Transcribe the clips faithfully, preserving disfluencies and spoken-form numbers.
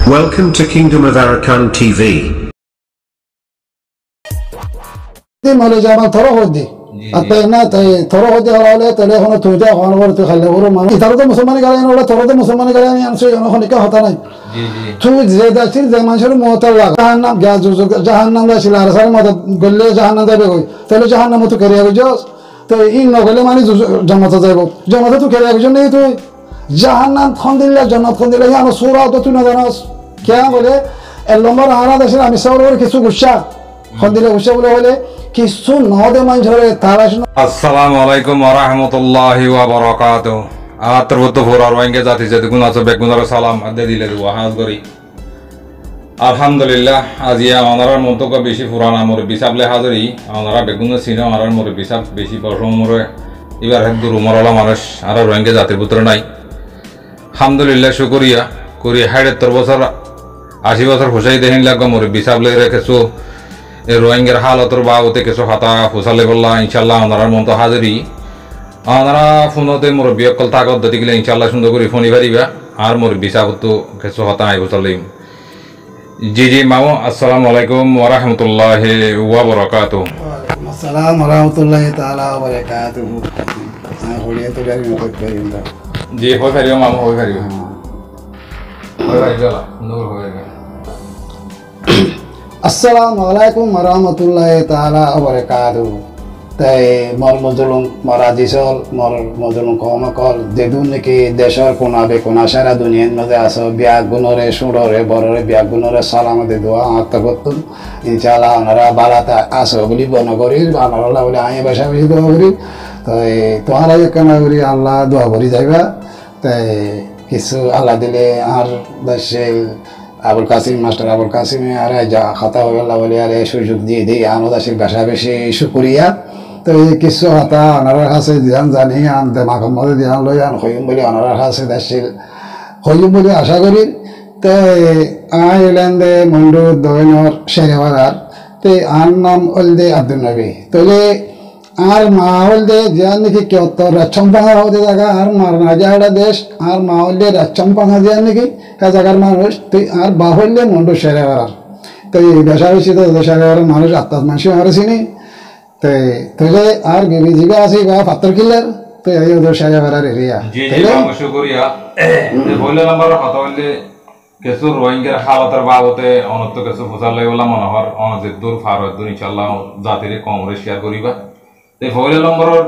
Welcome to Kingdom of Arakan T V. دي مالو جامع تروح ودي أتينا تي تروح ودي هلا تلي هنا توجا هنا ورا تخلي ورا ما يتردد مسلمان قالين ولا تردد مسلمان قالين يعني شيء أنا خليك هتاني تو زيادة شيء زي ما شلون موتلا جهنم جاز جهنم ده شيء على سالم هذا قل لي جهنم ده بيقول تلي جهنم تو كريه بجوز تو إن نقول لي ماني جامع تزايبو جامع تو كريه بجوز नहीं तो जहान्नाम खंडिल्ला जन्नत खंडिल्ला यानो सूरा तो तू नजरास क्या बोले एल्लोमर आना दशरा मिसाल और किसु गुस्सा खंडिल्ला गुस्सा बोले बोले किसु नौदे मंझरे ताराश अस्सलामु अलैकुम व रहमतुल्लाहि व बरकातुहू आतरवतो फुरार वांगे जाति जति गुनासो बेगुनार सालाम अदे दिले दुआ हाज गरी अल्हम्दुलिल्लाह आज या अनारा मतो का बेशी पुराना मोर बिसाबले हाजरी अनारा बेगुना सिना अनारा मोर बिसाब बेशी बरसो मोर इबार हेद गुरु मरला मानुष आरा वांगे जाति पुत्र नाई আলহামদুলিল্লাহ শুকরিয়া করি সাড়ে বছর আশি বছর হুসাই দেহিন লাগা মোর বিসাব লই রেখেছো এ রোহিঙ্গার হালতর বাবতে কিছু হাতা হুসালে বললা ইনশাআল্লাহ ওনার মতো হাজিরি ওনারা ফোনতে মোর বিয়কল তাগত দতি গেলে ইনশাআল্লাহ সুন্দর করে ফোনি পারিবা আর মোর বিসাব তো কিছু হাতা আই হুসালে জি জি মামু আসসালামু আলাইকুম ওয়া রাহমাতুল্লাহি ওয়া বারাকাতুহু আসসালামু রাহমাতুল্লাহি তাআলা ওয়া বারাকাতুহু হলিয়া তো জানি মত করিন্দা जी हो करियो मामा हो करियो हो करियो नूर हो गया अस्सलामु अलैकुम वरहमतुल्लाहि ताआला व बरकातुहू ताई मर मजलुम मरादिसल मर मजलुम कौम कल देदुन के देशर कोना बे कोना सारा दुनिया मजे आसो बिया गुनरे सुडरे बररे बिया गुनरे सालाम दे दुआ आतगतुन इंशाल्लाह अनरा बालाता आसो बुली बनगरी अनरा बोले आए भाषा भी दुआ करी তাই তোমার একখানা করি আল্লাহ দোয়া করি যাইবা তাই কিছু আল্লাহ দিলে আর দেশে আবুল কাসিম মাস্টার আবুল কাসিমে আর যা খাতা হয়ে গেল বলে আর সুযোগ দিয়ে দিই আনো দাসের ভাষা বেশি শুক্রিয়া তো এই কিছু হাতা আনার কাছে ধ্যান জানি আন দেমাগের মধ্যে ধ্যান লই আন হইম বলে আনার কাছে দেশের হইম বলে আশা করি তাই আই এলেন্দে মন্ডু দৈনর শেরেওয়ার তাই আর নাম অলদে আব্দুল নবী তাহলে আর মাহল দে যান নাকি কত রাচম্পাঙ্গা হতে জায়গা আর মারনা জায়গা দেশ আর মাহল দে রাচম্পাঙ্গা যান নাকি কা জায়গার মানুষ তুই আর বাহলে মন্ডু সেরে আর তো এই দেশা বেশি তো দেশের মানুষ আত্মাত মানুষ মারছিনি তো তাহলে আর গবি জিগা আছে বা পাত্র কিলার তো এই ওদের সেরে আর এরিয়া জি জি মামু শুকরিয়া তে বলে নাম্বার কথা বললে কিছু রোহিঙ্গার হালতের বাবতে অনত কিছু বুঝালে বলা মনোহর অনজিত দূর ফারত দূর ইনশাআল্লাহ জাতিরে কম রে শেয়ার করিবা তে ফয়লা নম্বরর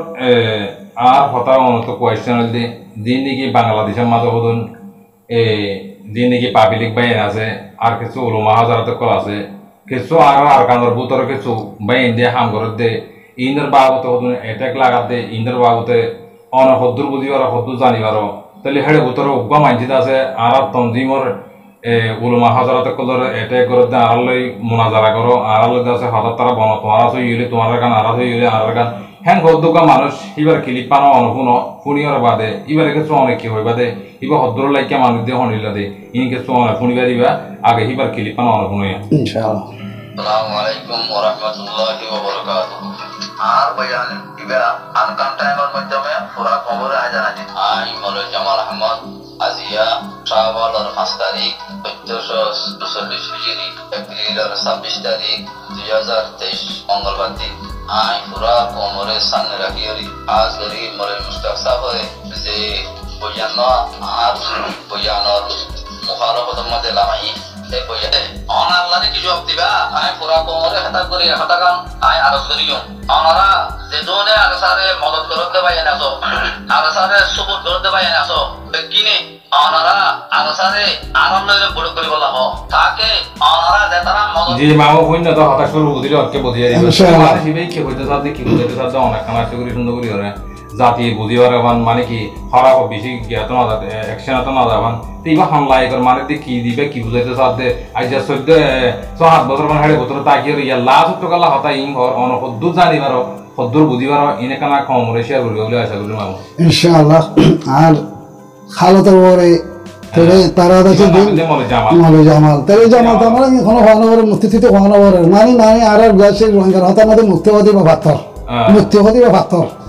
আর হতা অনত কোয়েশ্চন দি দিন কি বাংলাদেশের মাঝে হদন এ দিন কি পাবলিক বাইন আছে আর কিছু উলামা হাজারত কল আছে কিছু আর আর কানর বুতর কিছু বাইন দে হাম করত দে ইনর বাবতে হদন অ্যাটাক লাগাত দে ইনর বাবতে অন হদ্দুর বুঝিবার হদ্দু জানিবার তাহলে হেড়ে বুতর উগ্গা মানজিত আছে আর তনজিমর এ উলামা হাজারত কলর অ্যাটাক করত দে আর লই মুনাজারা করো আর লই আছে হাজার তারা বন তোমার আছে ইলে তোমার গান আর আছে ইলে আর গান হ্যাঁ হদ্দুকা মানুষ এবার কিলি পানো অনুপুন ফুনিয়র বাদে এবারে কিছু অনেক কি হই বাদে এবার হদ্দুর লাইকা মানুষ দিয়ে হনিলা দে ইন কিছু অনেক ফুনিবারিবা আগে এবার কিলি পানো অনুপুন ইনশাআল্লাহ আসসালামু আলাইকুম ওয়া রাহমাতুল্লাহি ওয়া বারাকাতুহু আর বয়ান ইবা আনকান টাইমের মাধ্যমে পুরা খবর আয় জানাজি আই মৌলানা জামাল আহমদ আজিয়া ট্রাভেলার পাঁচ তারিখ চোদ্দশো চল্লিশ হিজরি এপ্রিলের ছাব্বিশ তারিখ দুই হাজার তেইশ মঙ্গলবার দিন আই পুরা কোমরে সামনে রাখিয়রি আজ গরি মরে মুস্তাক সাহেব যে বয়ান আর বয়ানর মুখারফতের মধ্যে লামাই এই বয়ানে অনাল্লাহরে কি জবাব দিবা আই পুরা কোমরে হাতা করি হাতা কাম আই আরজ করিও অনারা যে দোনে আরসারে মদত করতে বাইন আছো আরসারে সুবুত করতে বাইন আছো কিনে অনারা আরসারে আরাম লইলে বড় করি বলা হ তাকে অনারা যে তারা মদত জি মামু কইন তো হতা শুরু বুঝিলে অকে বুঝিয়ে দিবা ইনশাআল্লাহ সিবেই কি হইতে সাথে কি বুঝাইতে সাথে অনেক কানা শুকরি সুন্দর করি হরে জাতি বুঝিবার মানে কি খারাপ বেশি জ্ঞাত না যাতে অ্যাকশন তো না যাবান তিবা হামলাই কর মানে দি কি দিবে কি বুঝাইতে সাথে আইজা চৌদ্দ সাত বছর মানে হেড়ে বছর তাকিয়ে ইয়া লাভ তো কালা হতা ইন হর অন হদ্দু জানিবার হদ্দুর বুঝিবার ইনে কানা কম রে শেয়ার করিবে বলে আশা করি মামু ইনশাআল্লাহ আর খালতের পরে তবে তারা দেখে মৌলানা জামাল তবে জামাল তো আমরা এখন হওয়ানোর মুক্তিতে হওয়ানোর মানে মানে আর আর গাছের রোহিঙ্গার হতা মধ্যে মুক্তিবাদী বা পাথর মুক্তিবাদী বা পাথর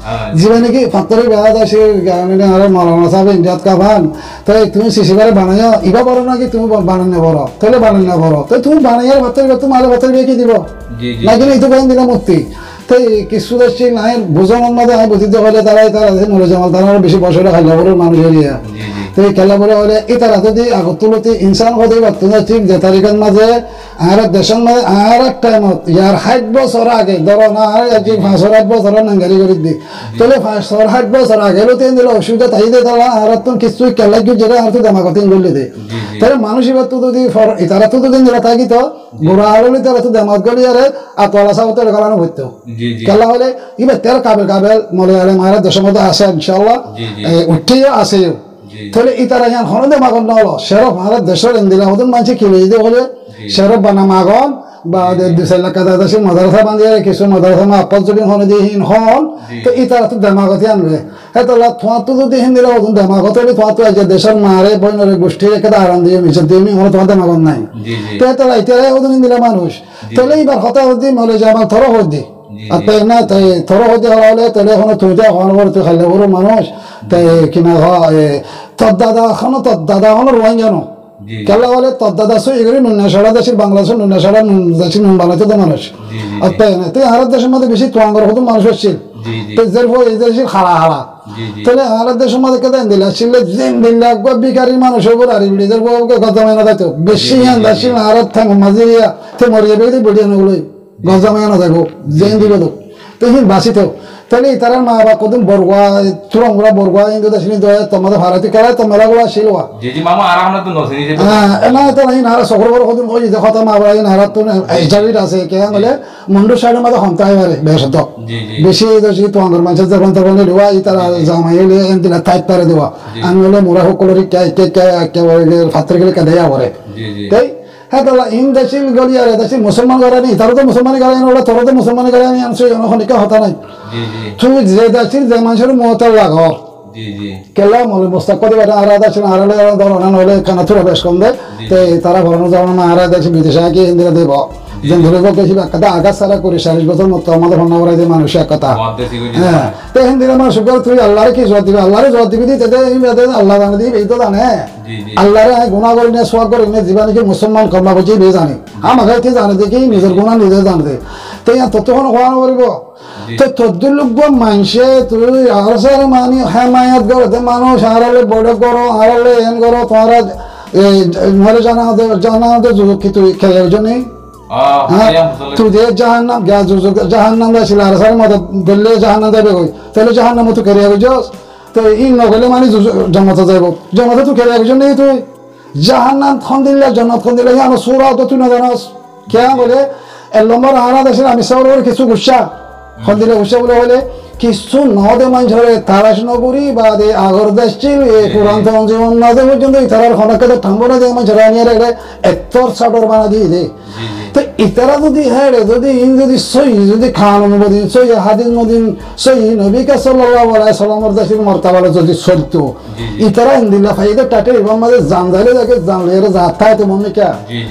জীবনে কি ফাত্তরি বেড়া দাসের গানে আরে মৌলানা সাহেব ইন্ডিয়াত কাভান তাই তুমি শিশিবারে বানাইও ইবা বড় নাকি তুমি বানানো বড় তাহলে বানানো বড় তো তুমি বানাইয়ার ভাতের তুমি আলে ভাতের বিয়ে কি দিব নাকি এই তো গান দিলাম মুক্তি তাই কিছু দেশি নাই বোঝানোর মধ্যে আমি বুঝিতে হলে তারাই তারা মরে জামাল তারা বেশি বছরে খাইলা বড় মানুষের ইয়া তো এই খেলা বলে হলে এই তারা যদি আগত তুলতে ইনসান হতে পারতো না ঠিক যে তারিখের মাঝে আর দেশের মাঝে আর এক টাইমত ইয়ার ষাট বছর আগে ধরো না আর একটি পাঁচশো আট বছর নাঙ্গারি করে দিই তাহলে পাঁচশো ষাট বছর আগে তিন দিলে অসুবিধা তাই দিয়ে তারা আর তো কিছু খেলা কি যেটা আর তো জামা কথা বললে দেয় তাহলে মানুষ এবার তো যদি তারা তো দিন দিলে থাকি তো বুড়া হলে তারা তো জামাত গলি আরে আর তলা সাহতে গলানো হইতো খেলা হলে এবার তের কাবেল কাবেল মলে আলে মায়ের দেশের মধ্যে আছে ইনশাল্লাহ উঠিয়ে আসেও তাহলে এই তারা ইয়ান হনদে মাগন না হলো শেরফ ভারত দেশের ইন্দিলা হতন মানছে কি লইতে হলে শেরফ বানা মাগন বা দুই চার লাখ টাকা দেশে মাদ্রাসা বান্ধিয়ে কিছু মাদ্রাসা মা আপল যদি হনে দিয়ে হিন হন তো এই তারা তো দেমাগতি আনবে হ্যাঁ তাহলে তোমার তো যদি হিন দিলে হতন দেমাগত হলে তোমার তো যে দেশের মারে বইনরে গোষ্ঠীর একটা আরাম দিয়ে মিশে দিয়ে মি হলে তোমার দেমাগন নাই তো তাহলে এটাই হতন দিলা মানুষ তাহলে এইবার কথা হদি মলে যে আমার থর হদি আর তাই না তাই থর হদি হলে তাহলে এখন তুই যা হন বলে তুই খাইলে বড় মানুষ তাই কিনা হয় তোর দাদা এখনো তোর দাদা এখনো রোয়ান জানো কেলা বলে তোর দাদা সো এগুলি নুন্না সারা দেশের বাংলাদেশের নুন্না সারা দেশের নুন বাংলাতে তো মানুষ আর তাই না তুই আর দেশের মধ্যে বেশি তোয়াঙ্গর হতো মানুষ হচ্ছিল তো এর ফলে এই দেশের হারা হারা তাহলে আর দেশের মধ্যে কেন দিলে আসলে দিন দিন লাগবে বিকারী মানুষের উপর আর বিড়িদের বউকে গজা মাইনা দিত বেশি দাসিল আর থাক মাঝে তে মরিয়ে বেড়ে বেড়িয়ে নগুলোই গজা মাইনা থাকবো জেন দিল তো তুই বাঁচিত তাহলে তারা মা বাবা কদিন বরগুয়া চুরঙ্গুলা বরগুয়া ইন্দু দেশিনী দয় তোমাদের ভারতী খেলা তোমরা গুলা শিলুয়া হ্যাঁ না তো নাই নারা সকল বড় কদিন ওই যে কথা মা বাবা নারা তো এইচআইভি আছে কে বলে মুন্ডু সাইডের মধ্যে হন্তাই পারে বেশ তো বেশি দেশি তো আঙ্গুর মানুষের যখন তখন দেওয়া এই তারা জামাইলে এনতিলা টাইট পারে দেওয়া আমি বলে মোরা সকলেরই কে কে কে একেবারে ফাত্রে গেলে কে দেয়া পরে তাই হ্যাঁ তাহলে ইন দেশিল গলিয়ারে দেশি মুসলমান গাড়ি নেই তারা তো মুসলমান গাড়ি ওরা তোরা তো মুসলমান গাড়ি আমি আনছো অনেকে হতা নাই তুই যে দেশিল যে মানুষের মহতার লাগ কেলা মলে বস্তা করে বেটা আর দেশে আড়ালে ধরনা হলে খানা থুরা বেশ কম দেয় তো তারা ভরানো যাওয়া না আর দেশে বিদেশে আগে হিন্দিরা দেব যেন ধরে বেশি কথা আঘাত সারা করি চাল্লিশ বছর মতো আমাদের হন্না যে মানুষ এক কথা হ্যাঁ তো হিন্দিরা মানুষ তুই আল্লাহরে কি জবাব দিবি আল্লাহরে জবাব দিবি দি আল্লাহ জানে দিবি এই তো জানে আল্লাহরে গুণা করি না সোয়া করি না জীবনে কি মুসলমান কমলা বুঝি বে জানে আমাকে কি জানে দেখি নিজের গুণা নিজে জানে দে তো ইয়া ততক্ষণ হওয়া করিব তো তোর লোক মানুষে তুই আর সার মানি হেমায়াত করো মানুষ আড়ালে বড় করো আড়ালে এন করো তোমরা ঘরে জানা জানা কি তুই খেয়ার জন্য তুই যে জাহান নাম জাহান নাম ছিল আর সার মতো বললে জাহান নাম যাবে তাহলে জাহান নাম তুই খেয়ে যাস তো ই নগলে মানে জমাতে যাইব জমাতে তুই খেয়ে একজন নেই তুই জাহান নাম খন দিলে জন্নত খন দিলে জানো সুরাও তো তুই না জানাস কে বলে এক নম্বর আনা দেশের আমি সব কিছু গুসা খন দিলে গুসা বলে হলে কিছু নদে মানুষের তারাস নগরী বা আগর দেশ ছিল এই পুরান্ত জীবন নদে পর্যন্ত ইতারার খনকে থামবো না যে মানুষের আনিয়ে রেখে এত্তর সাটর বানা দিয়ে দে তো ইতারা যদি হ্যাঁ যদি ইন যদি সই যদি খান অনুমোদিন সই হাদিস মদিন সই নবিকা সাল্লাল্লাহু আলাইহি সাল্লামের দেশের মর্তাবালে যদি চলতো ইতারা ইন্দিল্লা ফাইদা টাটে এবং মাঝে জানজালে যাকে জানলে এর যাত্রা তো মনে কে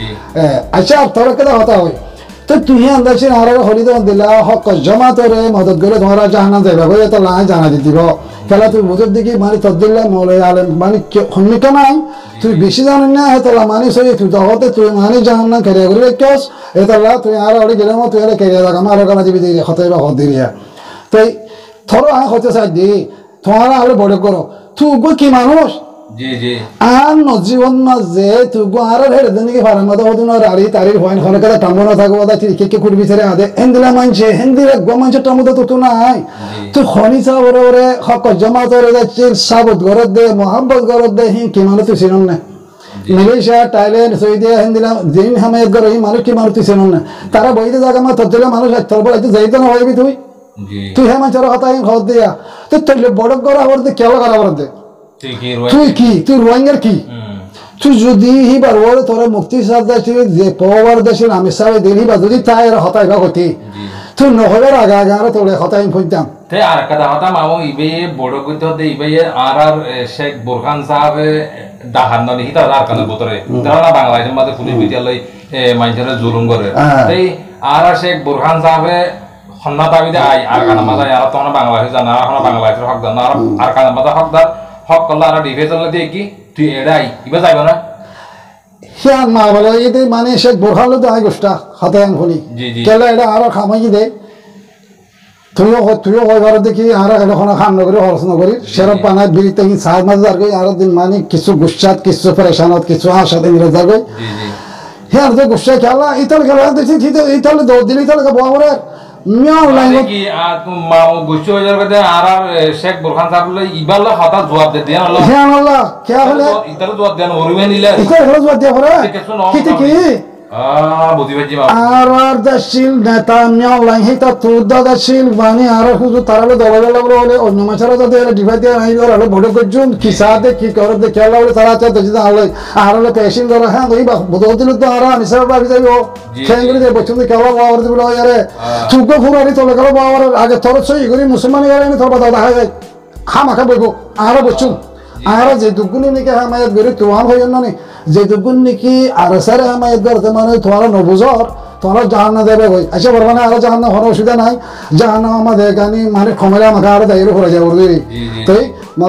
আচ্ছা তোরা কেদা হতা হয় তো তুই আন্দাজ আর হলি তো দিলা হক জমা তোরে মদত করে তোমরা জাহান্নাম যাইবা কই তো লা জানা দিদিব খেলা তুই বুঝত দেখি মানে তোর দিল্লা মৌলে আলেম মানে হন্নিকা নাই তুই বেশি জানেন না তো মানে সই তুই দহতে তুই মানে জাহান্নাম কেরিয়া করে কেস এতলা তুই আর ওরে গেলে মত তুই কেরিয়া লাগা আমার কানা দিবি দিই হতে বা হদ দিরিয়া তাই থর আ হতে চাই দি তোমরা আলে বড় করো তুই গো কি মানুষ জি জি আর নজীবন মাঝে তুই গো আর হেড়ে দেন কি ফারান মত হদিন আর আরি তারির পয়েন্ট খনে kada টামবো না থাকবো দা ঠিক কে কুড়ি ভিতরে আদে এন্দিলা মানছে হেন্দিরা গো মানছে টামবো তো তো নাই তুই খনি সাবরে ওরে হক জমা তোরে যাচ্ছে সাবত গরদ দে মোহাম্মদ গরদ দে হি কি মানুষ তুই চিনন না মালয়েশিয়া থাইল্যান্ড সৌদি হেন্দিলা দিন হামে গর হি মানুষ কি মানুষ তুই চিনন না তারা বইতে জায়গা মা তজলে মানুষ তোর বড় যাইতো না হইবি তুই তুই হে মানছর কথা হি খদ দিয়া তো তুই বড় গরা হরদে কেলা করা হরদে তুই কি তুই রোহিঙ্গার কি তুই যদি হিবার ওরে তোর মুক্তি সাদাসি যে পাওয়ার দেশের আমি সাবে দিলি বা যদি তাই আর হতাই বা হতি তুই নহলের আগা আগা আর তোরে হতাই কইতাম তে আর কাদা হতা মামু ইবে বড় কইতে দে ইবে আর আর শেখ বুরহান সাহেব দাহান ননি হিতা আর কানে বতরে তারা বাংলাদেশের মধ্যে পুলিশ বিদ্যালয় মাইজরে জুলুম করে তাই আর আর শেখ বুরহান সাহেব সন্না দাবিতে আই আর কানা মাঝে আর তখন বাংলাদেশ জানা আর এখন বাংলাদেশের হক জানা আর আর কানা মাঝে হকদার হক করলে আর ডিফেন্স হলে দিয়ে কি তুই এড়াই ইবা যাইব না হিয়ান মা বলে এতে মানে শেখ বোরহালো তো আই গোষ্ঠা হাতায়ান খুলি কেলা এটা আরো খামাই দে তুইও তুইও হইবার দেখি আর এখন খান নগরী খরচ নগরী সেরপ বানায় বিরিতে সাজ মাঝে যার গই আর দিন মানে কিছু গুসাত কিছু পরেশানত কিছু আশাতে মিলে যার গই হ্যাঁ তো গুসা খেলা ইতাল খেলা দেখছি ইতালে দৌড় দিলে ইতালে বরাবর মিয়াও লাইন কি আর মা গুসা হয়ে যাবে আর আর শেখ বোরখান সাহেব বলে ইবাল্লা হঠাৎ জবাব দে দেন আল্লাহ হ্যাঁ আল্লাহ কে হলে ইতালে জবাব দেন ওরিবে নিলে ইতালে জবাব দেয়া পড়ে কি কি Ah, বুঝি ভাই মা আর আর দাশিল নেতা মিয়াও লাইন হেতা তো দাশিল বানি আর হুজু তারালে দবালে লাগলো হলে অন্য মাছারা তো দেলে ডিভাইড দিয়ে আই আর হলো বড় কজন কি সাথে কি করে দে খেলা হলে তারা চাতে যদি আলে আর হলে পেশিন ধরা হ্যাঁ ওই বদল দিল তো আর আমি সব ভাবি যাইও খেঙ্গলি দে বচন দি খেলা বাওয়ার দিল আরে চুগো ফুরারি চলে গেল বাওয়ার আগে তোর সই করি মুসলমান গেলে আমি তোর বাদা দেখা যায় খামাখা বইবো আর বচন আর যে দুগুনি নাকি হামায়াত গরি তোয়ান হইন না যে দুগুন নাকি আর সারে হামায়াত করতে মানে তোমার নবুজর তোমার জাহান্না দেবে কই আচ্ছা বলবা না আর জাহান্না কোনো অসুবিধা নাই জাহান্না আমাদের গানি মানে ক্ষমতা আমাকে আরো দায়িত্ব করে যাবো তাই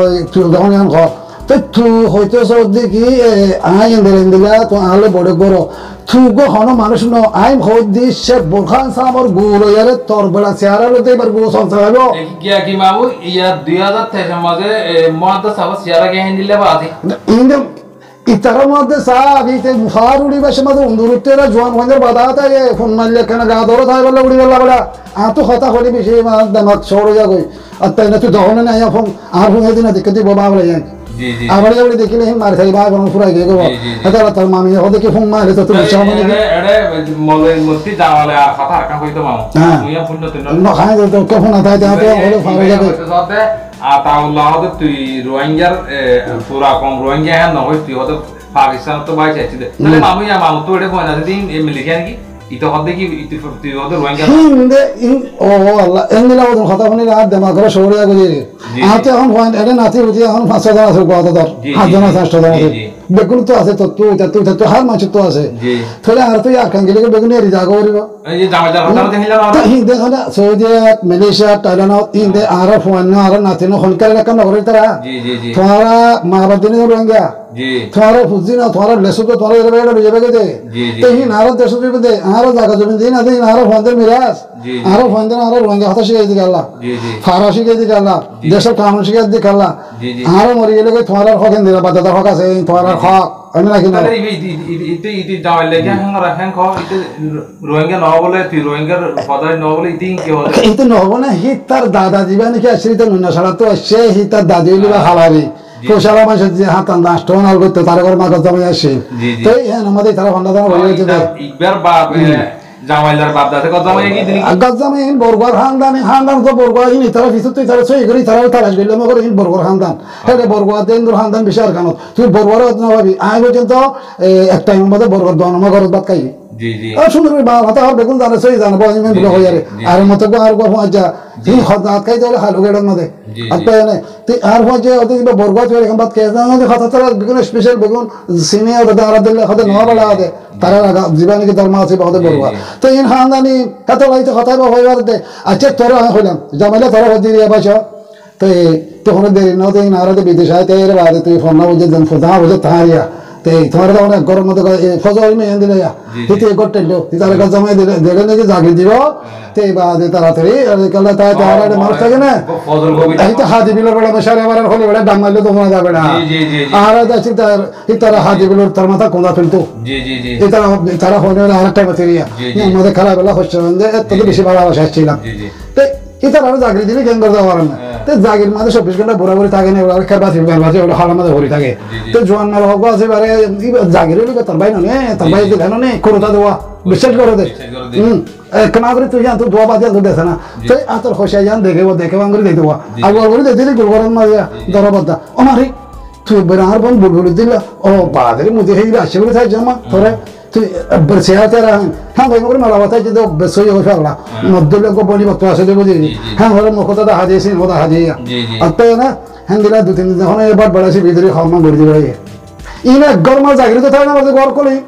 যখন এখন ঘর তো তু হইতে দেখি আই ইন্দিরা ইন্দিরা তো আলে বড় বড় তুগো হনো মানুষ ন আইম হদি সে বোরখান সামর গুলো ইয়ারে তোর বেলা চেহারা লতে এবার গো সংসার হলো কি কি মামু ইয়া দুই হাজার তেইশ মাঝে মহাদ সাবা চেহারা কে হ্যান্ডেল বাদি ইন্দে ইতার মধ্যে সাব ইতে মুফারুড়ি বাসে মধ্যে উন্দুরুতেরা জোয়ান হইদের বাধা তাই ফোন মারলে কেন গা ধরে তাই বলে উড়ি গেল বড়া আ তো কথা হলি বেশি মা দামাক ছড়ে যা কই আর তাই না তুই দহনে না ফোন আর ফোন দিনা দেখতে বাবা বলে যায় জি জি আবার যাবি দেখিলে হিম মার খাই ভাই বন ফুরাই গে গো এটা তার মামি ওদে কি ফোন মারে তো তুমি সামনে এড়ে এড়ে মলে মতি যাওয়ালে আর কথা আর কাম কইতো মামু তুই ফোন তো না খাই তো কে ফোন আতাই তে হলো ফারে যাবে সাথে আতাউল্লাহ তুই রোহিঙ্গার পুরা কম রোহিঙ্গা হ্যাঁ নয় তুই হতে পাকিস্তান তো বাই চাইছি তাহলে মামু ইয়া মামু তো এড়ে বনা দিন এমলি কেন কি ইতো হদে কি ইতি তুই হদে রোহিঙ্গা হিন্দে ও আল্লাহ এঙ্গলা ওদন কথা শুনি আর দেমাগ করে সরে গেল আতে এখন পয়েন্ট এটা নাতি বুঝি এখন পাঁচ হাজার আছে কত ধর হাত জানা চারশো টাকা আছে বেগুন তো আছে তো তুই তুই তো হার মাছ তো আছে তাহলে আর তুই আকাঙ্ক্ষী গেলে বেগুন এর জায়গা করিব এই যে জামা জামা কথা দেখিলা না হিন্দে হলে সৌদি মালয়েশিয়া থাইল্যান্ড হিন্দে আর ফোন আর নাতি নো হলকার কাম না করে তারা জি জি জি তোমারা মা বাদিনে রোহিঙ্গা জি তোমারা ফুজি না তোমারা লেসো তো তোমারা এর বেড়ে যাবে দে তো হি নারদ দেশ দিবে দে আর জায়গা জমি দিন আদে আর ফোনদের মিরাজ আর ফোনদের আর রোহিঙ্গা কথা শিখাই দিকে আল্লাহ জি জি ফারাসি কে দিকে আল্লাহ দেশের কাম শিখাই দিকে আল্লাহ জি জি আর মরি গেলে তোমার হক দিলা বাদা হক আছে তোমার হক আমি নাকি না ইতে ইতে যাওয়ালে কে হাঙ্গা রাখেন খ ইতে রোহিঙ্গা ন বলে তুই রোহিঙ্গার পদাই ন বলে ইতে কি হবে ইতে ন হবে না হি তার দাদা জীবনে কি আশ্রিত নন্না সারা তো সে হি তার দাদি হইবা হালাবি কোশালা মাসে যে হাতান দাস টোন আল করতে তার ঘর মাগজ জমে আসে তো হ্যাঁ আমাদের তারা ভান্ডা দানা বলে গেছে ইকবার বাপ জামাইলার বাপ দাসে কত জামাই কি দিন আগাজ জামাই বরগর খানদান খানদান তো বরগর ইনি তারা ফিসুত তুই তারা সই করি তারা তারাশ গইলে মগর ইন বরগর খানদান হেরে বরগর দেন্দুর খানদান বিশাল কানত তুই বরগর না ভাবি আই পর্যন্ত এক টাইম মধ্যে বরগর দন মগর বাত খাই জি জি আর সুন্দর বা হাতা আর বেগুন জানে সই জানে বই মেন বলে হইয়ারে আর মত গো আর গো আচ্ছা তুই খদাত খাই তাহলে হালু গেড়ন মধ্যে আত্তা এনে তুই আর হো যে ওদের বরগর তুই এরকম বাত খাই জানো যে খাতা তারা বেগুন স্পেশাল বেগুন সিনে আর দাঁড়া দিলে খাতে নয়া বলা দে তারা জীবনে কি ধর্ম আছে বহুত বরগর তো ইন খানদানি কত লাইতে কথা হইবার দে আচ্ছা তোরা হইলাম জামাইলা তোরা হদি রিয়া বাসা তো তখন দেরি না দেই নারাতে বিদেশ আইতে এর বাদে তুই ফোন না বুঝে দেন ফোন বুঝে তাহারিয়া তে তোমার তো অনেক গরম মতো ফজল মে দিলে হিতে করতে লো তার কাছে জমা দিলে দেখে নাকি জাগি দিব তে বাদে তাড়াতাড়ি আর কালা তা তাড়াতাড়ি মার থাকে না ফজল কবি এই তো হাদি বিলর বড় মশারে বারে হলে বড় ডামাইলে তো মনে যাবে না জি জি জি আর যাচ্ছে তার এই তার হাদি বিলর তার মাথা কোনা ফেলতো জি জি জি এই তারা তারা হনে আর একটা বাতেরিয়া আমাদের খারাপ বেলা হচ্ছে মানে এত বেশি ভালোবাসা ছিলাম জি জি তে এটা আর জাগরি দিলে কেন করতে পারে না তো জাগির মাঝে চব্বিশ ঘন্টা বরাবরই থাকে না ওরা খেয়ে বাঁচি বাঁচি ওটা হালার মাঝে ভরি থাকে তো জোয়ান মেলা হোক আছে বারে জাগির তার ভাই নে তার ভাই দেখানো নেই করোতা দেওয়া বিশ্বাস করে দে হম কেনা করে তুই জান তুই দোয়া বাদে তুই দেখে না তো আতর খসাই যান দেখে দেখে বাঙ্গুরি দেখে দেওয়া আর বলবি দেখে দিলি গোলগরম মাঝে দরবাদা ও মারি তুই বেড়ার বন বুলবুল দিল ও বাদের মুঝে হেই আসে বলে থাই জামা তোরে তুই বেরসিয়া তেরা হ্যাঁ ভাই মগর মালা বাতাই যে বেসই হই ফেললা মধ্যলে গো বলি বক্ত আছে যে বুঝি হ্যাঁ হরে মুখটা দা হাজেছি ওদা হাজিয়া আত্তে না হ্যাঁ দিলা দু তিন দিন যখন এবার বড়াছি ভিতরে খাওয়া গড়ি দিবে ইনা গরমা জাগরি তো থাকে না আমাদের ঘর কলি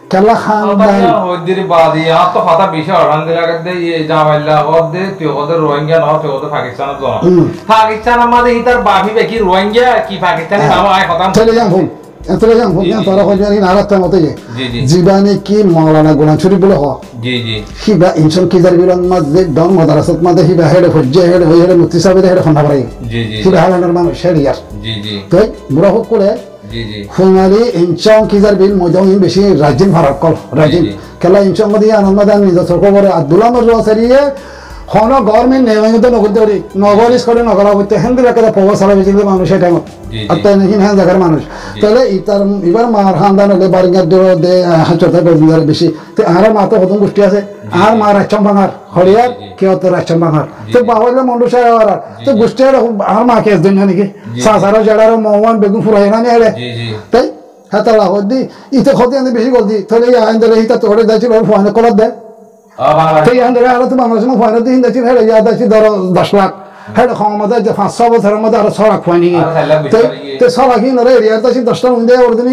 কেলা খানদান হইদির বাদি আর তো কথা বিষয় অরান দিলা গদে এই জামাইলা হদে তুই ওদের রোহিঙ্গা না তুই ওদের পাকিস্তানের জন পাকিস্তানের মধ্যে ইতার বাফি বেকি রোহিঙ্গা কি পাকিস্তানি মামা আয় কথা চলে যান ফোন চলে যান ফোন তারা কইবেন নারাত মতে যে জীবানে কি মাওলানা গোলাম শরীফ বলে হ জি জি হিবা ইনশন কি জারবিলন মধ্যে দম মাদ্রাসাত মধ্যে হিবা হেডে ফজ্জে হেডে হেডে মুফতি সাহেব হেডে ফন্ডা পড়াই জি জি হিবা হালানার মানুষ হেডে ইয়ার জি জি তো বুড়া হোক কোলে জি জি ফুমালি ইনশন কি জারবিল মজং বেশি রাজিন ফারাক কল রাজিন কেলা ইনশন মধ্যে আনন্দদান নিজ সরক করে আব্দুল্লাহ মরজা সারিয়ে হন গভর্নমেন্ট নেওয়াঙ্গিত নগদ করি নগরিস করে নগরা করতে হেন্দি রাখা পবা সারা বেশি মানুষ এই টাইমত আর তাই নাকি হ্যাঁ জায়গার মানুষ তাহলে ইতার এবার মার খানদান হলে বারিঙ্গার দে হাঁচতে বেশি বেশি তো আর মা তো হতম গোষ্ঠী আছে আর মা রাচ্ছম ভাঙার হরিয়ার কেউ তো রাচ্ছম ভাঙার তো বাহলে মানুষ আর তো গোষ্ঠী আর মা কেস দিন নাকি সাসারও জেডারও মহমান বেগুন ফুরাই না নিয়ে তাই হ্যাঁ তালা হদি ইতে ক্ষতি আনতে বেশি গলদি তাহলে আইন দিলে ইতা তোরে যাচ্ছিল ফোনে কলার দেয় তো ইয়ান ধরে আরো তো বাংলাদেশ ফোনে দিন যাচ্ছি হেড়ে ইয়াদ আছে ধরো দশ লাখ হেড়ে ক্ষমতা যে পাঁচ ছ বছরের মধ্যে আরো ছ লাখ ফোনি তো ছ লাখ নরে এরিয়ার তো দশটা মধ্যে ওর দিন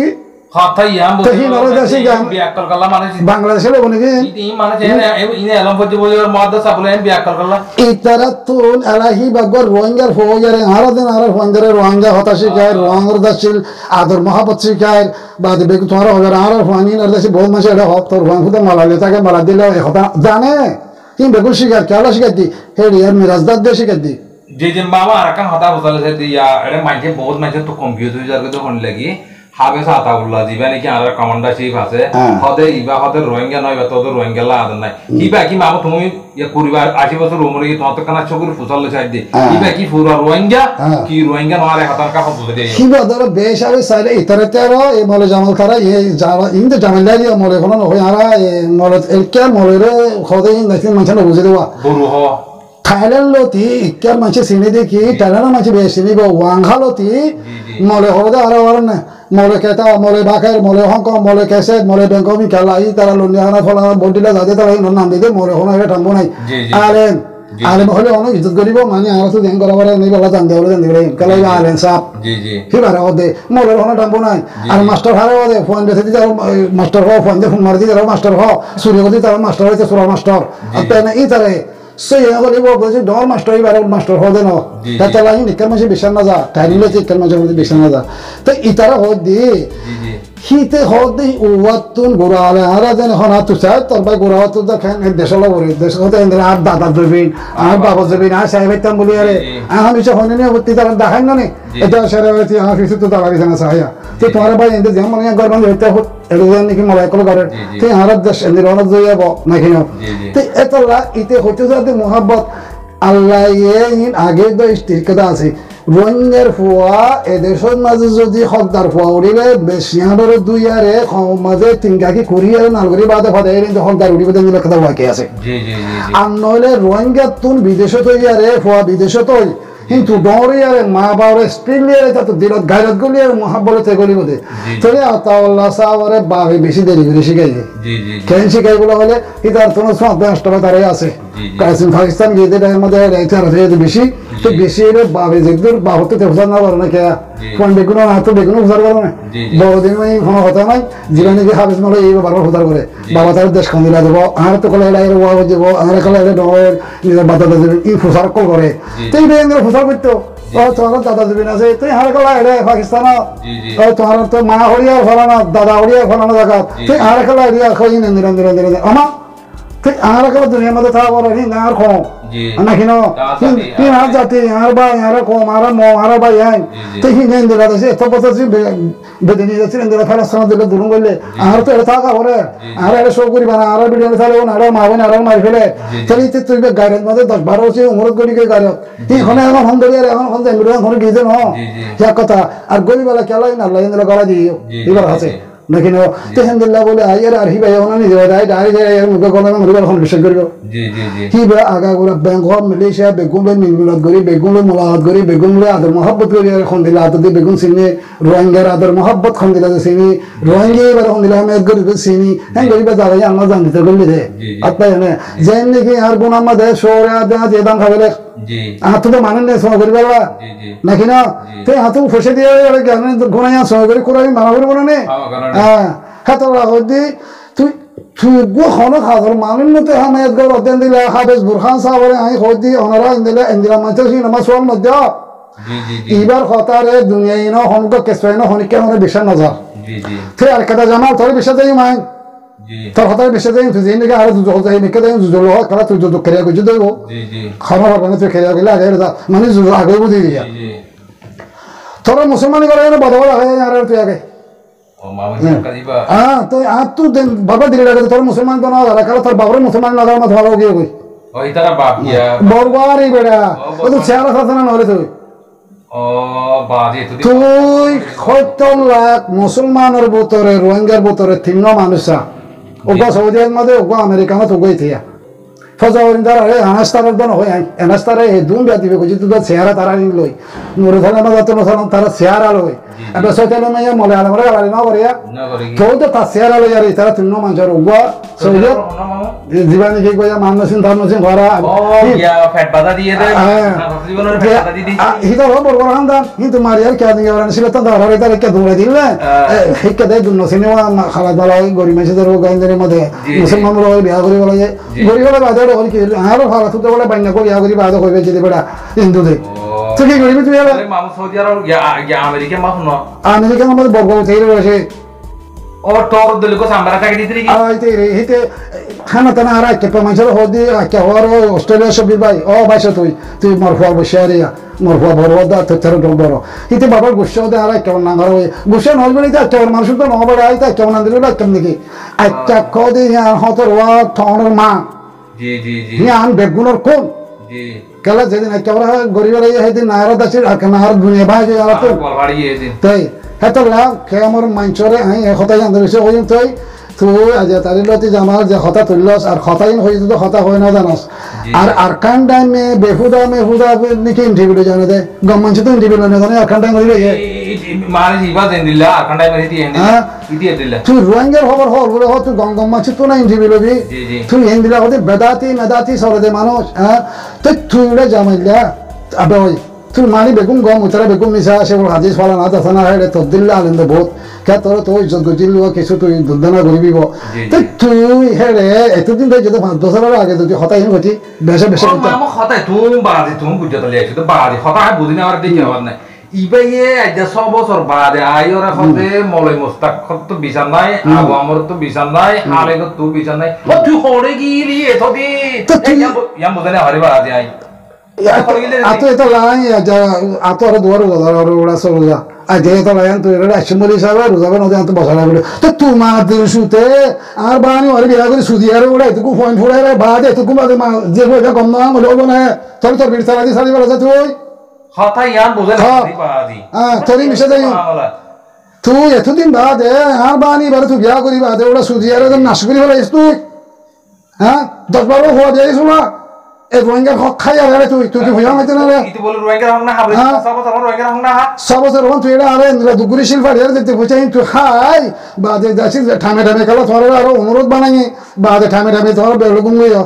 বাংলাদেশে লোক নাকি ইতারা তুন এলাহি বাগর রোহিঙ্গার ফৌজারে আরো দিন আরো ফৌজারে রোহিঙ্গা হতা শিখায় রোহিঙ্গার দাসিল আদর মহাবত শিখায় বাদ বেগু তোমার হবে আরো ফানি নরদাসি বহুত মাসে এটা হক তোর ফাঙ্কুতে মালালে তাকে মালা দিলে হতা জানে কিন্তু বেগুন শিখায় কেলা শিখাই দি হেডি আর মিরাজদার দিয়ে শিখাই দি যে যে বাবা আর কান হতা বসালে সে দিয়া এটা মাইকে বহুত মাইকে তো কম্পিউটার হয়ে যাবে তো হন লাগি হাবে সাতাউল্লাহ জিবা নাকি আর কমান্ডার চিফ আছে হদে ইবা হদে রোহিঙ্গা নয় বা তোদের রোহিঙ্গা লা আদন নাই কিবা কি মামা তুমি ইয়া করিবা আশি বছর উমরে কি তোমার কানা চকুর ফুসালে চাই দি কিবা কি পুরো রোহিঙ্গা কি রোহিঙ্গা নয় হাতার কা বুঝে দেই কিবা ধরো বেশাবে সাইলে ইতরতে আর এ মলে জামাল খারা এ যারা ইন তো জামালারি মলে কোন নয় আর মলে এর কে মলে রে খদে ইন নাকি মানছানো বুঝে দেওয়া বড় হ থাইল্যান্ড লতি কে মানছে সিনে দেখি টালানা মানছে বেশি নিব ওয়াংহা লতি মলে হদে আর আর না মলে কেতা মলে বাকের মলে হংকং মলে কেসে মলে ব্যাংকমি খেলা ই তারা লন্ডিয়ানা ফলা বডিলা যাতে তারা নাম দিতে মলে হনা এটা টাম্বো নাই আলেন আলেন হলে অনেক ইজ্জত করিব মানে আর তো দেন করাবার নেই বলা জান দেওলে জান দিবে কেলাই আলেন সাপ জি জি হিবারে ওদে মলে হনা টাম্বো নাই আর মাস্টার হারে ওদে ফোন দিতে দিতে মাস্টার হ ফোন দিয়ে ফোন মারি দিতে মাস্টার হ সূর্য গতি তারা মাস্টার হইতে সুরা মাস্টার আপনি ই তারে সেই হলে বলছে ডর মাস্টার এবারে মাস্টার হদে না তাতে লাগি নিকার মাসে বিশাল না যা টাইলে নিকার মাসে মধ্যে বিশাল না যা তো ইতারা হদ দি হিতে হদ দি ওয়াতুন গোরালে আরা জানে হনা তো চাই তোর ভাই গোরা তো দেখেন দেশলা করে দেশ হতে এন্দ্র আর দাদা জবিন আর বাবা জবিন আর সাহেবাইতাম বলি আরে আমি সে হনে নিয়ে ভর্তি তারা দেখাই না নে এটা সেরে হইছে আর কিছু তো দাঁড়া গেছে না সাহায্য তো তোমার ভাই এন্দ্র যেমন মনে গরবান হইতে হত এর নাকি মলাই কল করে তো আর দেশ এন্দ্র অনেক জয়াব নাকি না তো এতলা ইতে হইতে যাতে মোহাব্বত আল্লাহ ইন আগে তো স্টিরকতা আছে রোহিঙ্গার ফুয়া এদেশের মাঝে যদি হকদার ফুয়া উড়িলে বেশিয়ানোর দুই আরে মাঝে তিনগাকি কুড়ি আর নালগরি বাদে ফাদে কিন্তু হকদার উড়িবে দিলে কথা বাকি আছে আর নইলে রোহিঙ্গা তুন বিদেশে তৈ আরে ফুয়া বিদেশে তৈ কিন্তু ডরে আরে মা বাবারে স্পিলিয়ারে তা তো দিলত গায়রত গলি আর মহাব্বলে তে গলি বদে তবে আতাউল্লাহ সাহাবারে বাবে বেশি দেরি করে শিখাই জি জি কেন শিখাই বলা হলে ইতার তো সব রাষ্ট্রপতি তারে আছে কাসিম পাকিস্তান গিয়ে এর মধ্যে রাইতে আর বেশি তো বেশি এর বাবে যেদুর বাহতে তে বুঝা না পারে না কে কোন বেগুন না তো বেগুন বুঝার পারে না বড় দিন মানে কোনো কথা নাই জীবনে কি হাফেজ মলে এই বারবার বুঝার করে বাবা তার দেশ খান দিলা দেব আর তো কলে এর ওয়া দেব আর কলে এর ডর নিজের বাতা দেব ই ফুসার কল করে তো এই বেঙ্গল ফুসার করতে ও তোমার দাদা জবিন আছে তুই হার কলা এর পাকিস্তান ও তোমার তো মা হরিয়া ফলানা দাদা হরিয়া ফলানা জায়গা তুই আর কলা এরিয়া কই না নিরন্তর নিরন্তর আমা তুই আর কলা দুনিয়ার মধ্যে থাকা বড় নি আর কম না কেন তিন হাত জাতি আর ভাই আর কম আর মো আর ভাই আইন তুই হিন্দি দিলা আছে তো বছর বেদিনী যাচ্ছি দিলা ফালাস্তান দিলা দুরুম করলে আর তো এটা থাকা করে আর এটা শো করি বানা আর ভিডিও চালে আর মারবেন আর মারি ফেলে তাহলে তুই গাড়ির মধ্যে দশ বারো হচ্ছে উমরত গড়ি কে গাড়ি তুই এখন এখন হন ধরি আর এখন হন এমবিডিও এখন গিয়ে দেন হ্যাঁ কথা আর গরিবেলা কেলাই না আল্লাহ ইন্দ্র গলা দিয়ে এবার আছে নাকি না তেহানদুল্লাহ বলে আইয়ার আর হিবা ওনা নি দেয় ডাই ডাই এর মুখে কোন আমি রিভার কোন বিষয় করিব জি জি জি হিবা আগা গোরা ব্যাংকক মালয়েশিয়া বেগুন মিলমিলাত করি বেগুন মোলাহাত করি বেগুন আদর মোহাব্বত করি আর খন দিলা আদর বেগুন সিনে রোহিঙ্গার আদর মোহাব্বত খন দিলা সিনি রোহিঙ্গা এবার খন দিলা আমি গরি সিনি হ্যাঁ গরিবা জায়গা আমরা জানি তো গলি দে আত্মা জানে যেন নাকি আর গুণ আমাদের শহরে আদা যে দাম খাবে জি আ তো মানে না সহ করি বাবা জি জি নাকি না তে হাতে ফসে দিয়ে গুণায়া সহ করি কোরাই মানা করি বলে নে হ্যাঁ হ্যাঁ তো রাখদি তুই তুই গো হনো খাদর মানুষ মতে হামায়াত গর অদেন দিলে হাফেজ বুরহান সাহেবের আমি হই দি ওনারা ইন্দিলা ইন্দিরা মানতে সিনেমা সোয়াল মধ্যে জি জি জি এবার কথারে দুনিয়া ইনো হনক কেসবাইনো হনিকে হনে বিশাল নজর জি জি তুই আর কথা জামাল তোর বিশাল দেই মান জি তোর কথা বিশাল দেই তুই জিনে গা আর দুজো যাই মিকে দেই দুজো লো কলা তুই দুজো করিয়া গুজো দেবো জি জি খাবার বানা তুই করিয়া গেলে আগে মানে দুজো আগে বুঝি দিয়া জি তোর মুসলমানি করে না বড় বড় হয় আর তুই আগে ও মামা জি কাজিবা হ্যাঁ তুই আর তুই বাবা দিলে লাগে তোর মুসলমান তো না আর কালা তোর বাবার মুসলমান না দাও মত ভালো গিয়ে কই ও ইতারা বাপ গিয়া বরবারি বেড়া ও তো চেহারা সাথে না নরে তুই ও বাজি তো তুই সত্তর লাখ মুসলমানের ভিতরে রোহিঙ্গার ভিতরে তিন মানুষা ওগো সৌদি মধ্যে ওগো আমেরিকানত ওগো ইথিয়া ফজাওরিন্দার আরে আনাস্তারের দন হয় আনাস্তারে এই দুন ব্যাধি কই তুই তো চেহারা তারা নি লই নুরে থানা না তো না তারা চেহারা লই এটা সতেলো মেয়ে মলে আলা মরে আলা না করিয়া না করে তো তো তা চেহারা লই আর তারা তিন মানুষের ওগো সৌদি না মামা জীবানি কি কইয়া মানসিন ধর্মসিন ঘরা ও ইয়া ফ্যাট বাদা দিয়ে দে না জীবনের ফ্যাট বাদা দিয়ে দিছি হিতো বড় বড় হান্দান কিন্তু মারিয়ার কে দিকে ওরা ছিল তো ধরে তার কে দৌড়ে দিলে হিকে দেয় দুনো সিনেমা খালাত বালা গরি মেসেদের গাইন্দের মধ্যে মুসলমান রয় বিয়া করি বলে যে গরি বলে বাদে হল কি আর ভালো তো বলে বাইনা করি বিয়া করি বাদে কইবে যদি বেটা হিন্দু দে তুই কি করিবি তুই আরে মামা সৌদি আরব ইয়া ইয়া আমেরিকা মা শুনো আমেরিকা আমাদের বড় বড় তেইরে রয়েছে ও তোর দিলে কো সাম্বারা টাকা দিতে কি আই তেইরে হিতে খানা তানা আর কে পামাইছর হদি কে হওয়ার অস্ট্রেলিয়া সবি ভাই ও ভাইসা তুই তুই মরফুয়া বসিয়ারিয়া মরফুয়া বড় দা তো তেরো ডল বড় হিতে বাবার গুচ্ছ দে আর কেমন না ঘর হই গুচ্ছ নল বলি তা কেমন মানুষ তো নহবড় আই তা কেমন দিল না কেমন দেখি আচ্ছা কদি হতর ওয়া থনের মা জি জি জি হিয়ান বেগুনর কোন জি কেলা যেদিন একেবারে গরিবের সেদিন নাহার দাসির আর নাহার দুনিয়া ভাই আর তো বলবাড়ি এদিন তাই হেতো লাভ খে আমার মাঞ্চরে আই কথা জানতে রইছে ওই তুই তুই আজ তারি লতি জামাল যে কথা তুললস আর কথাইন হই তো কথা হয় না জানাস আর আরকান টাইমে বেহুদা মেহুদা নিকে ইন্টারভিউ জানা দে গমঞ্চ তো ইন্টারভিউ না জানে আরকান টাইম হইলে মানে জিবা দেন দিলা আরকান টাইম এটি এন্ড ইতি দিলা তুই রোহিঙ্গার খবর হল বলে তুই গম গমঞ্চ তো না ইন্টারভিউ লবি তুই হেন দিলা হতে বেদাতি মেদাতি সরদে মানুষ হ্যাঁ তুই তুই রে জামাইলা আবে ওই তুই মানি বেগুন গম উতরা বেগুন মিশা সে হাদিস ফলা না তাছানা হেডে তদ্দিল্লা আনন্দ বহুত কে তোর তো ইজ্জত গজিল কিছু তুই দুর্দানা করিবিব তুই তুই হেডে এতদিন ধরে যদি পাঁচ বছরের আগে যদি হতাই হতি বেশে বেশে মামা হতাই তুমি বাদি তুমি বুঝতে লিয়েছো তো বাদি হতাই বুঝিনা আর দেখি আবার নাই ইবাইয়ে আজ সব বছর বাদে আইওরা হতে মলয় মুস্তাক তো বিছান নাই আবু আমর তো বিছান নাই হালে তো বিছান নাই ও তুই হড়ে গিলি এতদি ইয়াম বুঝনে হরে বাদে আই আতো এটা লাই আতো আর দুয়ার উদার আর ওড়া সব উদা আজ এটা লাই তো এটা আশমলি সাহেব রোজাবে নদে আতো বসালা বলে তো তোমা দিন সুতে আর বানি ওরে বিয়া করে সুদি আর ওড়া এতকু ফোন ফুড়াই রে বাদে এতকু বাদে মা যে কইবা কম না বলে ওগো না তোর তোর বিড় সারা দি সারি বলা যা তুই হতাই ইয়াম বুঝনে হরি বাদি হ্যাঁ তোরি মিশে যাই তুই এতদিন বাদে আর বানি বারে তুই বিয়া করি বাদে ওড়া সুদি আর নাশ করি ফেলাইস তুই হ্যাঁ দশ বারো হওয়া দিয়েছ না এ রোহিঙ্গা হক খাই আর তুই তুই কি বুঝা মাইতে না রে ইতি বল রোহিঙ্গা হক না হাবলে সব সব রোহিঙ্গা হক না হা সব সব তুই এটা আরে ইন্দ্রা দুগুরি শিলফাড়ি আর দেখতে বুঝাই তুই খাই বাদে যাচ্ছিস ঠামে ঠামে খেলা তোর আরো অনুরোধ বানাই বাদে ঠামে ঠামে তোর বেলগুম লইও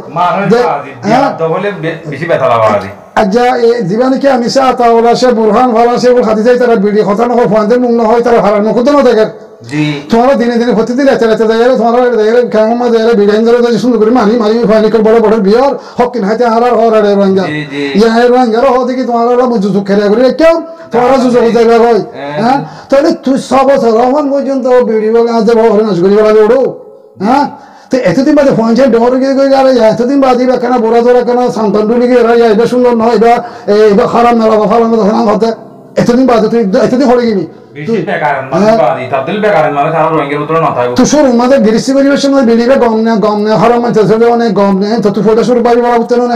বলে বেশি ব্যথা লাগা আচ্ছা এই জীবনে কি আমি সা তাওলা সে বুরহান ভালা সে বল খাদি যাই তারা ভিডিও কথা না হয় ফোনদের মুখ না হয় তারা হারার মুখ তো না দেখে জি তোমার দিনে দিনে প্রতিদিন রাতে রাতে যাই তোমার দেখে কেমন মা দেয় ভিডিও ইন্দ্রা যাই সুন্দর করে মানি মানি ফাইনিকল বড় বড় বিয়ার হক কিন হাতে হারার হর আরে রোহিঙ্গা ইয়া রোহিঙ্গা রহ দেখি তোমার বুঝু খেলা করে কেউ তোমার জুজু যাইবা কই হ্যাঁ তাহলে তুই সব বছর রহমান পর্যন্ত ভিডিও গাছ দেব নাচ করি বলা ওড়ো হ্যাঁ তো এতদিন বাদে ফোন চাই ডর গিয়ে গিয়ে আর এতদিন বাদে বা কেন বড়া জোড়া কেন সন্তান ডুলি গিয়ে এরা এটা সুন্দর নয় এটা এইবার খারাপ মেলা বা ফালাম না হতে এতদিন বাদে তুই এতদিন হরে গিনি তুই শুরু আমাদের গিরিশি পরিবেশের মধ্যে বেরিয়ে গম নে গম নে হারাম মানছে চলে অনেক গম নে তো তুই ফটো শুরু পাবি বলা উঠতে না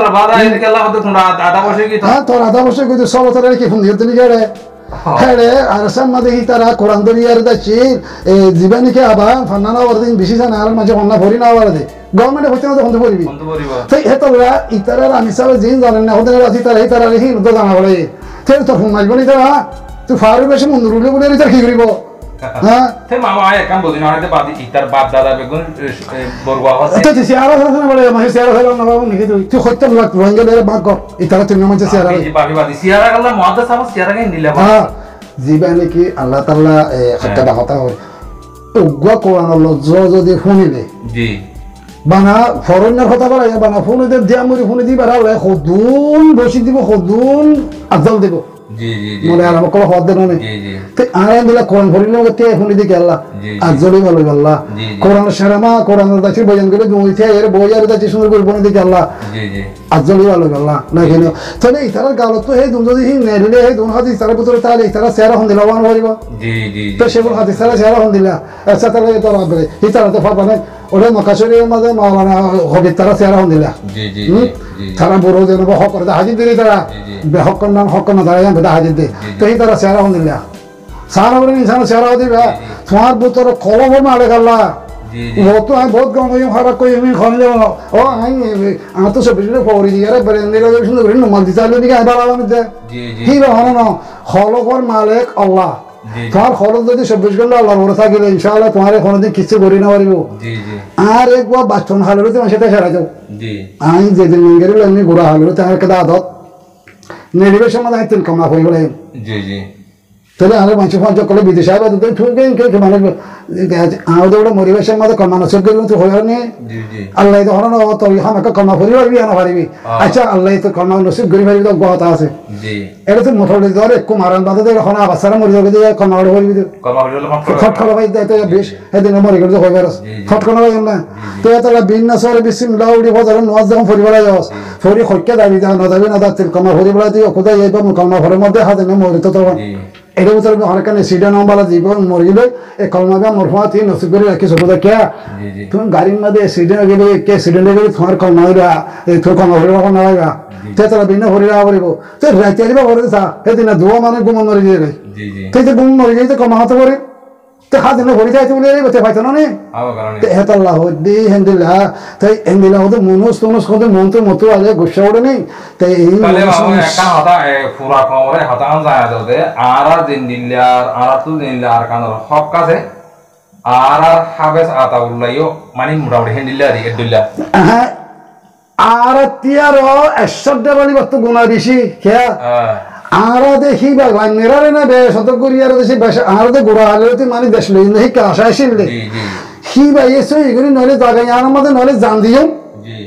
হ্যাঁ তোর আধা বছর কিন্তু ছ বছরের কি ফোন দিয়ে গেলে হেড়ে আর সামনে দেখি তারা কোরআন দরিয়ার যাচ্ছি জীবানীকে আবার ফান্নানা ওর দিন বেশি জানে আর মাঝে অন্য ভরি না ওরা দে গভর্নমেন্টে হচ্ছে না তখন তো ভরিবি তো হেতরা ইতারার আমি সারা জিন জানেন না ওদের আছে তারা এই তারা রেখি তো জানা বলে তুই তো ফোন মারবি তারা তুই ফারুক বেশি মন রুলে বলে তার কি করিব হ্যাঁ তে মামা আয় কাম বদিন আরে বাদি ইতার বাপ দাদা বেগুন বরগা আছে তো সিয়ারা আছে না বলে মাঝে সিয়ারা হলো না বাবু নাকি তুই তুই হত্যা লাগ রোহিঙ্গা দের বাগ কর ইতারা তুমি মাঝে সিয়ারা এই বাবি বাদি সিয়ারা গেল মুহাদ্দিস সাহেব সিয়ারা কে নিলে হ্যাঁ জীবানে কি আল্লাহ তাআলা একটা কথা হয় উগ্র কোরআন লজ্জ যদি শুনিলে জি বানা ফরনের কথা বলা বানা ফোন দিয়া মরি ফোনে দি বাড়া সদুন বসি দিব সদুন আফজাল দিব জি জি মনে আর আমাকে হদ দেন না জি জি তে আরাম দিলা কোরআন পড়িলে তে ফোনে দি আল্লাহ আজলি ভালো আল্লাহ কোরআন শরমা কোরআন দাচি বয়ান করে দুইতে এর বয়ার দাচি সুন্দর করে ফোনে দি আল্লাহ জি জি আজলি ভালো আল্লাহ না কেন তাহলে ইতার গালত তো হে দুন যদি হিং নেলে হে দুন হাদিস তার ভিতরে তাহলে ইতারা সেরা হন দিলা ওয়ান হইব জি জি তো সেগুলো হাদিস তারা সেরা হন দিলা আচ্ছা তাহলে তো রাবে ইতারা তো ফাবানে ওরে মকাশরের মধ্যে মাওলানা হবে তারা সেরা হন দিলা জি জি তারা বড় যেন হক করে হাজির দিলে তারা হক নাম হক না তারা বেদা হাজির দে তো এই তারা সেরা হন দিলা সারা বলে ইনসান সেরা দিবা তোমার ভিতরে কলম মারে গাল্লা ও তো আমি বহুত গান কই খারাপ কই আমি খান যাব ও আই আমি তো সব বিলে পড়ি দিয়ে রে বরেন্দ্র লোক সুন্দর করে নমাল দিতালে দিকে আবার আলাম দে জি জি কি হলো না খলকর মালিক আল্লাহ তোমার খরচ যদি চব্বিশ ঘন্টা আল্লাহর উপরে থাকিলে ইনশাআল্লাহ তোমার কোনোদিন কিছু করি না পারিব জি জি আর একবার বাচ্চন হালরে তোমার সাথে সারা যাও জি আমি যেদিন মঙ্গের এমনি গোড়া হালরে তার কাদা আদত নির্বেশের মধ্যে আইতেন কমা হয়ে গেলে জি জি তাহলে আর মানুষ পঞ্চ করলে বিদেশে আবার দুটো ঠুকে কে মানে আমাদের ওটা পরিবেশের মধ্যে কমানো চোখ তো হয়ে নি আল্লাহ তো হলো তো আমাকে কমা করি পারবি না পারবি আচ্ছা আল্লাহ তো কমা নসিব করি পারবি তো গহতা আছে এটা তো মোটর ধরে একটু মারান বাদে তো এখন আবার সারা মরি যাবে দিয়ে কমা করে করবি ফটকলা ভাই তো বেশ সেদিন মরি করে হয়ে বেরোস ফটকলা ভাই না তো এত বিন্না সরে বিসমিল্লাহ উড়ি বাজার নওয়াজ যখন ফরি বেড়া যাস ফরি খৈকে দাবি যা না দাবি না দাঁতের কমা ফরি বেড়া দিয়ে কোথায় যাইব কমা ফরের মধ্যে হাতে না মরি তো তখন এটা ভিতরে হরকানে সিডা নম্বর জীবন মরিলে এই কলমাগা মরফাতি নসিব করে রাখি সব দেখা তুমি গাড়ির মধ্যে সিডা গেলে কে সিডেন্ডে গেলে তোমার কলমাইরা এই তোর কলমা ভরে রাখা না লাগা তে তারা বিনা ভরে রাখা পারিব তো রাতে আইবা ভরে সা সেদিন দুয়া মানে গুম মরে যায় জি জি তে যে গুম মরে যায় তো কমা হতে পারে তে হাত না ভরে যাইতে বলে রে তে পাইতো না নে আবা কারণে তে হেত আল্লাহ দি হেন্দিলা তাই হেন্দিলা ওদের মনুস তনুস কত মন তো মতো আলে গুসা ওড়ে নেই তাই এই তাহলে বাবা একটা হতা পুরা কমরে হতা আন যায় দে আরা দিন দিল্লার আরা তু দিল্লার কানর হক কাছে আরা হাবেস আতাউল্লাহও মানে মোটামুটি হেন্দিলা রে দিল্লা হ্যাঁ আর তিয়ারো একশো বালি বস্তু গুণা বেশি খেয়া আরা দেখি বাগলান মেরারে না বে শত করিয়ার দেশে আর দে গোড়া হালতে মানে দেশ লই না কি আশা আসিলে হি ভাই এসে এগুলি নলে জায়গা ইয়ার মধ্যে নলে জান দিও জি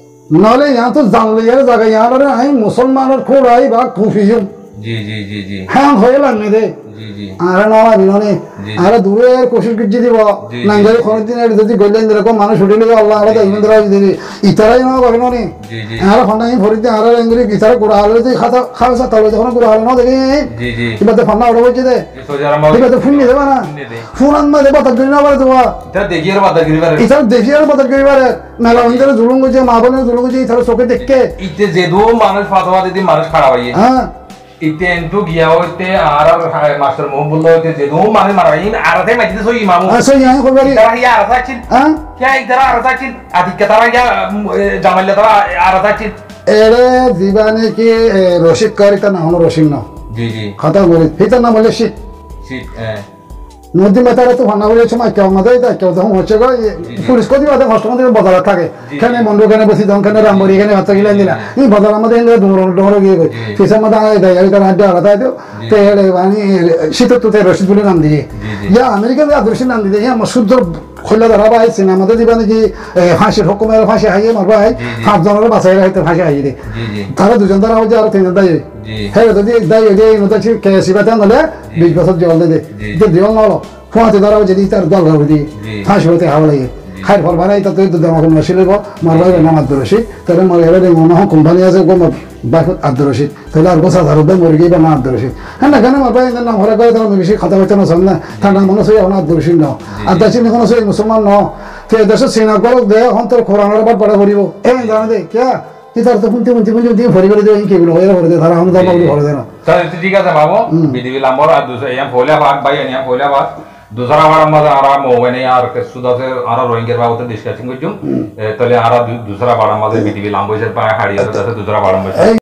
নলে ইয়া তো জানলে ইয়ার জায়গা ইয়ার আই মুসলমানের খোড়াই বা কুফিজু জি জি জি জি হ্যাঁ হইলা নে দে জি জি আর না বিননে আর দূরে কোশিশ করছি দিব নাঙ্গারে খরচ দিন যদি গলেন এরকম মানুষ উঠিলে আল্লাহ আলাদা ইমান ধরা দিবি ইতারাই না বিননে জি জি আর ফন্ডাই ফরিতে আর এঙ্গুরি গিটার কোড়া হলে যে খাতা খাওয়া তাহলে যখন কোড়া হলে না দেখি জি জি কিবা তো ফন্ডা উড়ে বইছে দে কিবা তো ফুন্নি দেবা না ফুরান মা দেবা তাক না পারে তোমা এটা দেখি আর বাতা করি পারে এটা দেখি আর বাতা করি পারে মেলা অন্তরে জুলুম গজে মা বলে জুলুম গজে ইতারা চোখে দেখকে ইতে যে দো মানুষ ফাতোয়া দিদি মানুষ খারাপ হইয়ে হ্যাঁ ইতে এন্টু গিয়া হইতে আর মাস্টার মোহাম্মদ হইতে যে দো মানে মারাইন আরতে মাইতে সই ইমামু আসো ইয়া কইবারি তারা ইয়া আরতা আছেন হ্যাঁ কে ইদারা আরতা আছেন আদি কে তারা ইয়া জামাইলে তারা আরতা আছেন এরে জীবনে কি রশিদ করিতা না হলো রশিদ না জি জি কথা বলি হিতা না বলে শীত শীত হ্যাঁ নদী মাতারা তো ভান্না বলে সময় কেউ মাথায় দেয় কেউ তখন হচ্ছে গো পুলিশ কদি বাদে কষ্টমন্দ বাজার থাকে এখানে বন্ধু এখানে বসি তখন এখানে রামবরি এখানে হাতে গিলেন দিলা এই বাজার আমাদের এখানে ডোর ডোর গিয়ে গই ফিসের মধ্যে আগে দেয় গাড়ি কার আড্ডা আলাদা দিও তে এলে মানে শীতের তো রশিদ বলে নাম দিয়ে ইয়া আমেরিকান আদর্শের নাম দিয়ে ইয়া মসুদ্দ খোলা ধরা পাই সিনেমাতে দিবা নাকি ফাঁসির হুকুমের ফাঁসি হাইয়ে মারবা হয় পাঁচ জনের বাঁচাই রাখতে ফাঁসি হাইয়ে দে তারা দুজন দ্বারা হচ্ছে আর তিনজন দায়ী হ্যাঁ যদি দায়ী যে নতুন কেসি বাতেন হলে বিশ বছর জল দে যে জল নলো ফোঁয়াতে ধরা যদি তার দল ধরবে দিয়ে ফাঁসি হতে হাওয়া লাগে খাই ফল বানাই তাতে দুধ আমাকে নসিলে মারবাই নাম আব্দুর রশিদ তাহলে মরে গেলে মনে হয় কোম্পানি আছে বাকুত আব্দুর রশিদ তাহলে আর গোসা ধারবে মরে গিয়ে বা না আব্দুর রশিদ হ্যাঁ না কেন মারবাই নাম হরে করে তারা বেশি কথা বলতে না শোন না তার নাম মনে হয় এখন আব্দুর রশিদ ন আব্দা চিনি কোনো সই মুসলমান ন তো দেশের সিনা করক দে এখন তোর কোরআনের বার পড়া করিব এই জানা দে কে তার তো শুনতে শুনতে শুনতে দিয়ে ভরি করে দেয় কেগুলো হয়ে ভরে দেয় তারা আমাদের বাবু ভরে দেয় না তাহলে ঠিক আছে বাবু বিডিবি লাম্বর আর দুসরা ইয়াম ফোলা বাদ ভাই ইয়াম ফোলা বাদ दूसरा बार हम आरा मोबाइल नहीं यार के सुधा से आरा रोइंगर बाबू तो डिस्कशन कुछ जो तले आरा दूसरा बार हम आधे बीटीवी लांबो से पाए हाड़ी आरा जैसे दूसरा बार हम